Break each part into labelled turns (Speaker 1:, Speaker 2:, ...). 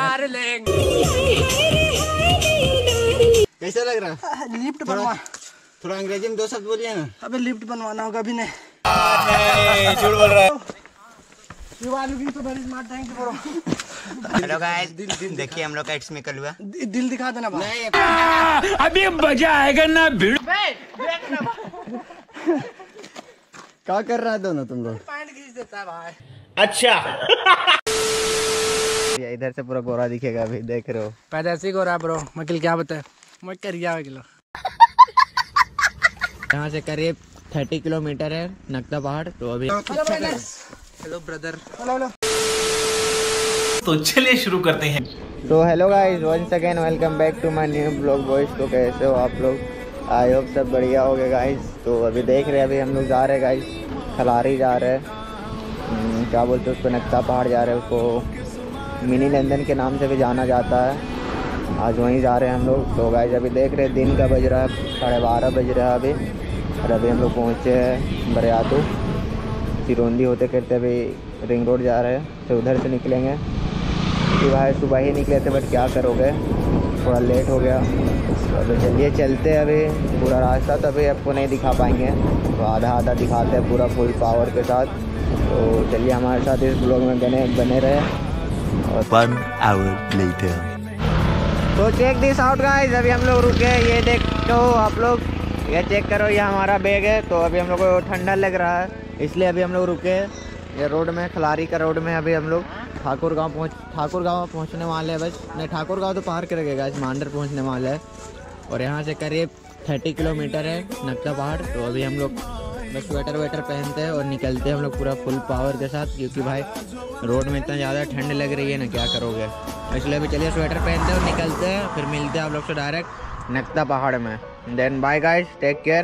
Speaker 1: Darling.
Speaker 2: कैसा लग रहा है?
Speaker 1: लिफ्ट बनवा।
Speaker 2: थोड़ा अंग्रेजी में 2 शब्द बोलिए ना।
Speaker 1: अबे लिफ्ट बनवाना होगा अभी नहीं।
Speaker 2: झूठ बोल रहा है।
Speaker 1: You are looking so very smart, thank you bro।
Speaker 2: Hello guys, देखिए हम लोग का इट्स मी कलुआ।
Speaker 1: दिल दिखा देना भाई।
Speaker 2: नहीं
Speaker 3: अभी मजा आएगा ना भिड़।
Speaker 2: क्या कर रहा है दोनों तुम लोग?
Speaker 1: पैंट खींच देता है भाई।
Speaker 3: अच्छा
Speaker 2: इधर से पूरा गोरा दिखेगा अभी, देख रहे हो।
Speaker 1: पैदाइशी गोरा ब्रो। मकिल क्या बताए? मैं करिया किलो।
Speaker 2: यहाँ से करीब 30 किलोमीटर है नक्ता पहाड़। तो अभी
Speaker 1: हेलो ब्रदर। हेलो।
Speaker 3: तो चलिए शुरू करते हैं।
Speaker 2: तो hello guys, once again welcome back to my new blog boys. तो कैसे हो आप लोग? आई होप सब बढ़िया हो गए गाइस। तो अभी देख रहे हैं, अभी हम लोग जा रहे हैं गाइस, खलारी जा रहे हैं। क्या बोलते हैं उसको, नक्ता पहाड़ जा रहे हैं। उसको मिनी लंदन के नाम से भी जाना जाता है। आज वहीं जा रहे हैं हम लोग। तो गाइस अभी देख रहे हैं, दिन का बज रहा है 12:30 बज रहा है अभी। और अभी हम लोग पहुँचे हैं बरियातू। चिरौंदी होते करते अभी रिंग रोड जा रहे हैं। तो उधर से निकलेंगे कि भाई सुबह ही निकले थे, बट क्या करोगे, थोड़ा लेट हो गया। तो अभी चलिए चलते हैं। अभी पूरा रास्ता तो अभी आपको नहीं दिखा पाएंगे, तो आधा आधा दिखाते हैं पूरा फुल पावर के साथ। तो चलिए हमारे साथ इस ब्लॉग में बने रहे। और
Speaker 4: 1 hour later।
Speaker 2: तो चेक दिस आउट गाइस, अभी हम लोग रुके। ये देखो आप लोग, ये चेक करो, ये हमारा बैग है। तो अभी हम लोग को ठंडा लग रहा है, इसलिए अभी हम लोग रुके। ये रोड में, खलारी का रोड में अभी हम लोग ठाकुर गांव पहुंचने वाले हैं। बस नहीं, ठाकुर गांव तो पार कर गए गाइस, मांडर पहुंचने वाले हैं। और यहाँ से करीब 30 किलोमीटर है नक्ता पहाड़। तो अभी हम लोग बस स्वेटर वेटर पहनते हैं और निकलते हैं हम लोग पूरा फुल पावर के साथ, क्योंकि भाई रोड में इतना ज़्यादा ठंड लग रही है ना, क्या करोगे। इसलिए अभी चलिए स्वेटर पहनते हैं और निकलते हैं। फिर मिलते हैं आप लोग से डायरेक्ट नक्ता पहाड़ में। Then bye guys, take care.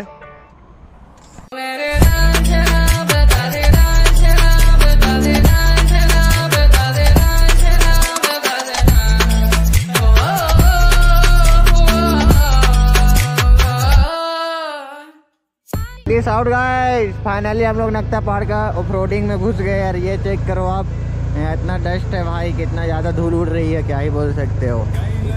Speaker 2: This out guys, finally हम लोग नक्ता पहाड़ का ऑफ रोडिंग में घुस गए यार। ये चेक करो आप, यहाँ इतना डस्ट है भाई, कितना ज़्यादा धूल उड़ रही है, क्या ही बोल सकते हो।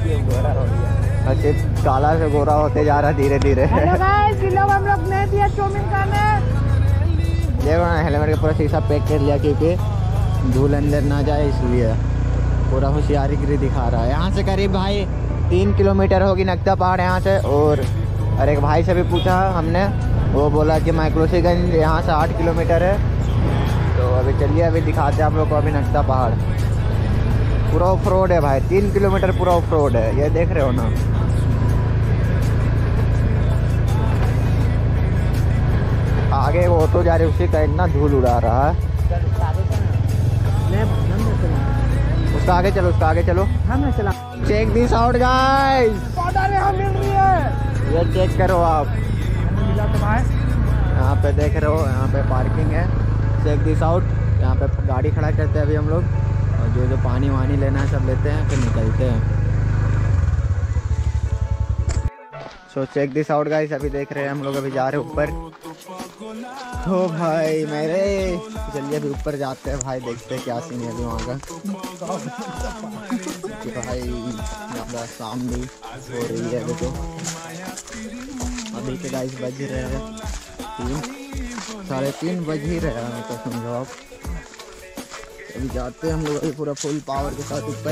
Speaker 2: सिर्फ काला से गोरा होते जा रहा धीरे धीरे।
Speaker 1: हम लोग नहीं दिया चौमिन खाने।
Speaker 2: देखो ना, हेलमेट का पूरा शीशा पैक कर लिया, क्योंकि धूल अंदर ना जाए, इसलिए पूरा होशियारी गिरी दिखा रहा है। यहाँ से करीब भाई 3 किलोमीटर होगी नक्ता पहाड़ यहाँ से। और एक भाई से भी पूछा हमने, वो बोला कि माइक्रोसीगंज यहाँ से 8 किलोमीटर है। तो अभी चलिए, अभी दिखाते हैं आप लोग को अभी नक्ता पहाड़। पूरा ऑफ रोड है भाई, 3 किलोमीटर पूरा ऑफ रोड है, ये देख रहे हो ना। आगे वो ऑटो जा रही है, उसी का इतना धूल उड़ा रहा है। उसका आगे चलो, उसका आगे चलो।
Speaker 1: हम चला।
Speaker 2: चेक दिस आउट गाइस,
Speaker 1: मिल रही है।
Speaker 2: ये चेक करो आप, यहाँ पे देख रहे हो, यहाँ पे पार्किंग है। चेक दिस आउट, यहाँ पे गाड़ी खड़ा करते हैं अभी हम लोग, और जो पानी वानी लेना है सब लेते हैं, फिर निकलते हैं। So check this out guys, अभी देख रहे हैं हम लोग, अभी जा रहे हैं ऊपर। तो भाई मेरे, चलिए अभी ऊपर जाते हैं भाई, देखते हैं क्या सीन है अभी वहाँ का। कि भाई ज़्यादा शाम भी हो रही है अभी। तो अभी के गाइस बज रहे हैं 3, 3:30 बज ही रहे हैं, तो समझो आप। अभी जाते हैं हम लोग अभी पूरा फुल पावर के साथ ऊपर।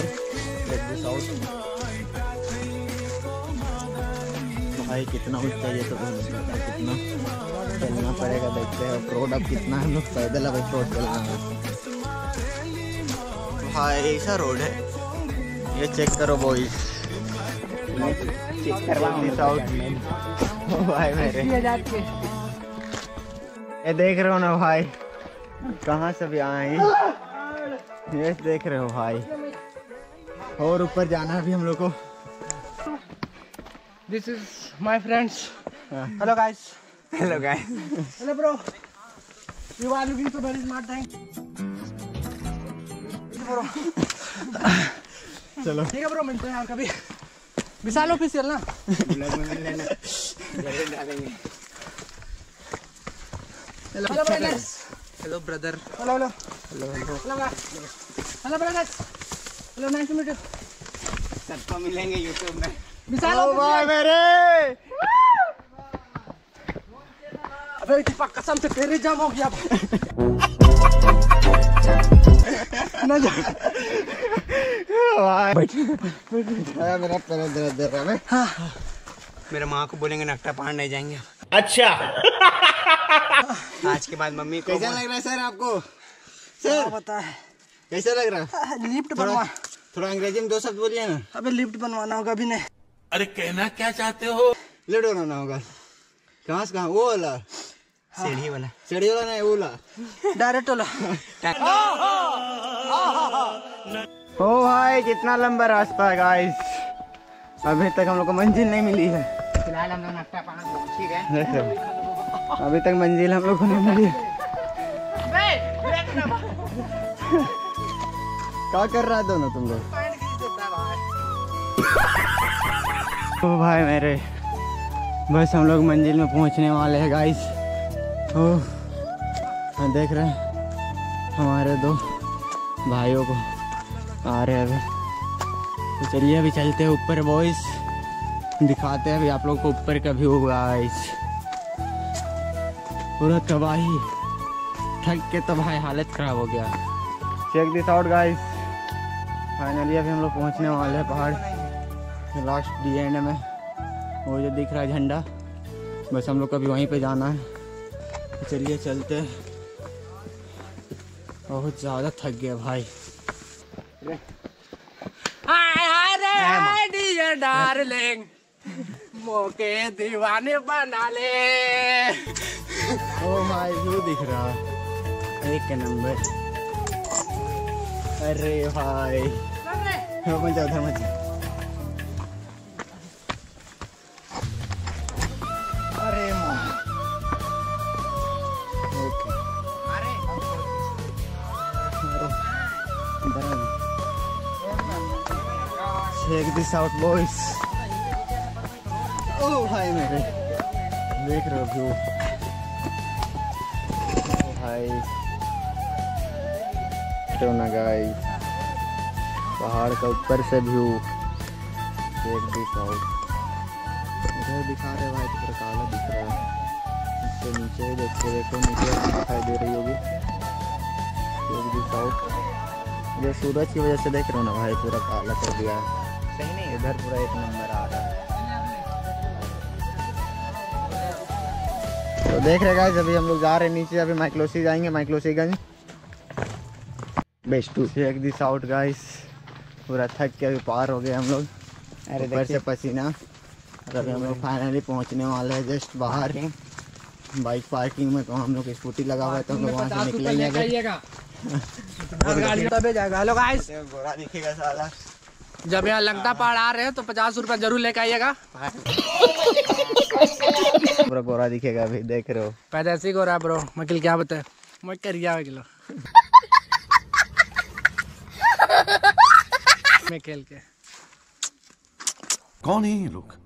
Speaker 2: भाई कितना ऊंचा ये, तो कितना चलना पड़ेगा, देखते हैं रोड अब कितना हम लोग पैदल अब रोड चलना है भाई। ऐसा रोड है, ये चेक करो बॉयज, चेक करवा भाई मेरे। ये देख रहे हो ना भाई, कहाँ से भी आए हैं, ये देख रहे हो भाई। और ऊपर जाना है अभी हम लोग को।
Speaker 1: This is my friends. Hello guys.
Speaker 2: Hello guys.
Speaker 1: Hello bro. You are looking so very smart, thank you. bro.
Speaker 2: चलो
Speaker 1: ठीक है ब्रो, मिलते हैं यार कभी। विशाल ऑफिशियल ना। Hello brothers. Hello brother. Hello hello hello hello hello brothers. Hello, nice to meet you.
Speaker 2: सबको मिलेंगे यूट्यूब में।
Speaker 1: विशाल
Speaker 2: ओ भाई मेरे,
Speaker 1: अबे दीपक कसम से तेरे जाम हो गया। ना जा
Speaker 2: मेरा पैर दर्द दे रहा है। हाँ। मेरे माँ को बोलेंगे नकटा पहाड़ नहीं जाएंगे।
Speaker 3: अच्छा।
Speaker 2: आज के बाद मम्मी को कैसा लग रहा है सर आपको? सर
Speaker 1: पता है
Speaker 2: कैसा लग रहा है?
Speaker 1: लिफ्ट बनवा,
Speaker 2: थोड़ा अंग्रेजी में 2 शब्द बोलिए ना।
Speaker 1: अबे लिफ्ट बनवाना होगा अभी नहीं।
Speaker 3: अरे कहना क्या चाहते हो?
Speaker 2: लिफ्ट बनाना होगा। कहाँ से कहाँ? वो वाला सीढ़ी वाला? सीढ़ी वाला नहीं, वो वाला
Speaker 1: डायरेक्ट वाला।
Speaker 2: ओ भाई कितना लंबा रास्ता है गाइस, अभी तक हम लोग को मंजिल नहीं मिली है। फिलहाल हम लोग नक्टा पाना पहुंच गए, अभी तक मंजिल हम लोग को नहीं मिली है। क्या कर रहा है दोनों तुम लोग? ओ भाई मेरे, बस हम लोग मंजिल में पहुंचने वाले हैं गाइस। ओह देख रहे हैं हमारे 2 भाइयों को आ रहे हैं अभी। तो चलिए अभी चलते हैं ऊपर बॉयज, दिखाते हैं अभी आप लोग को ऊपर का व्यू गाइस। पूरा तबाही, थक के तो भाई हालत खराब हो गया। Check this out guys, finally अभी हम लोग पहुंचने वाले हैं पहाड़ लास्ट डी एंड में। वो जो दिख रहा है झंडा, बस हम लोग को अभी वहीं पे जाना है। तो चलिए चलते हैं, बहुत ज़्यादा थक गया भाई।
Speaker 1: हाय डियर डार्लिंग, मोके दीवाने बना ले।
Speaker 2: ओ भाई व्यू दिख रहा है 1 नंबर। अरे भाई मजा उधर मजा। अरे माँ okay, check this out boys. ओ भाई मेरे, देख रहे हो व्यू? ओ भाई तो ना गाइस, पहाड़ का ऊपर से व्यू चेक दिस आउट। इधर दिखा रहे भाई, तो काला दिख रहा है। इससे नीचे देखते देखो, नीचे दिखाई दे रही होगी चेक दिस आउट। जो सूरज की वजह से देख रहे हो ना भाई, पूरा काला कर दिया है। सही नहीं, इधर पूरा 1 नंबर आ रहा है। तो देख रहे गाइस, अभी हम लोग जा रहे हैं नीचे, अभी माइक्लोसी जाएंगे, माइक्लोसीगंज बेस्ट टू। चेक दिस आउट गाइस, पूरा थक के अभी पार हो गए हम लोग, ऊपर से पसीना। और अभी हम लोग फाइनली पहुंचने वाले हैं जस्ट बाहर बाइक पार्किंग में। तो हम लोग स्कूटी लगा हुआ है, तो हम लोग वहाँ से निकलेंगे।
Speaker 1: तबे जाएगा। हेलो गाइस,
Speaker 2: बोरा दिखेगा साला।
Speaker 1: जब यहाँ लगता पहाड़ आ रहे हैं तो 50 रुपया जरूर लेके आइएगा।
Speaker 2: पूरा बोरा दिखेगा अभी, देख रहे हो?
Speaker 1: पैदाइशी को रहा है ब्रो, मकिल क्या बताए मैं कर गया किलो मैं खेल के।
Speaker 4: कौन है ये लोग?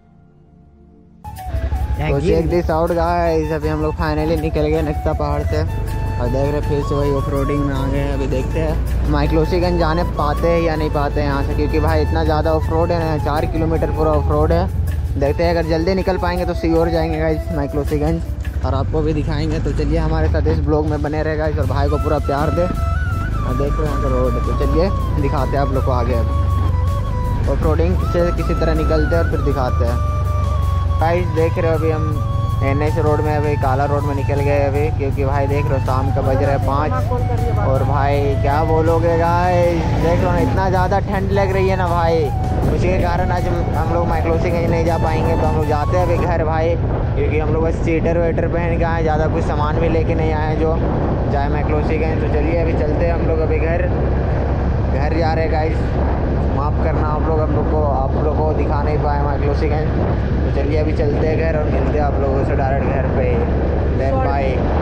Speaker 2: तो चेक दिस आउट गाइस, अभी हम लोग फाइनली निकल गए नक्ता पहाड़ से और देख रहे फिर से वही ऑफ रोडिंग में आ गए। अभी देखते हैं माइक्लोसीगंज जाने पाते हैं या नहीं पाते हैं यहाँ से, क्योंकि भाई इतना ज़्यादा ऑफ रोड है ना, 4 किलोमीटर पूरा ऑफ रोड है। देखते हैं अगर जल्दी निकल पाएंगे तो सीओर जाएंगे गाइस माइक्लोसीगंज, और आपको भी दिखाएंगे। तो चलिए हमारे साथ इस ब्लॉग में बने रहे गाइस, और भाई को पूरा प्यार दे। और देख रहे हैं रोड, तो चलिए दिखाते हैं आप लोग को आगे। अभी ऑफ रोडिंग से किसी तरह निकलते हैं और फिर दिखाते हैं गाइस। देख रहे हो अभी हम NH रोड में, अभी काला रोड में निकल गए अभी, क्योंकि भाई देख रहे हो शाम का बज रहा है 5। और भाई क्या बोलोगे गाइस, देख रहे हो ना इतना ज़्यादा ठंड लग रही है ना भाई, उसी के कारण आज हम लोग माइक्लोसीगंज नहीं जा पाएंगे। तो हम लोग जाते हैं अभी घर भाई, क्योंकि हम लोग बस स्वेटर वेटर पहन के आए, ज़्यादा कुछ सामान भी लेके नहीं आए जो जाए माइक्लोसीगंज। तो चलिए अभी चलते हैं हम लोग अभी घर जा रहे हैं गाइस। माफ़ करना आप लोग को दिखा नहीं पाए माइक्लोसीगंज। तो चलिए अभी चलते हैं घर और मिलते हैं आप लोगों से डायरेक्ट घर पे। Then bye.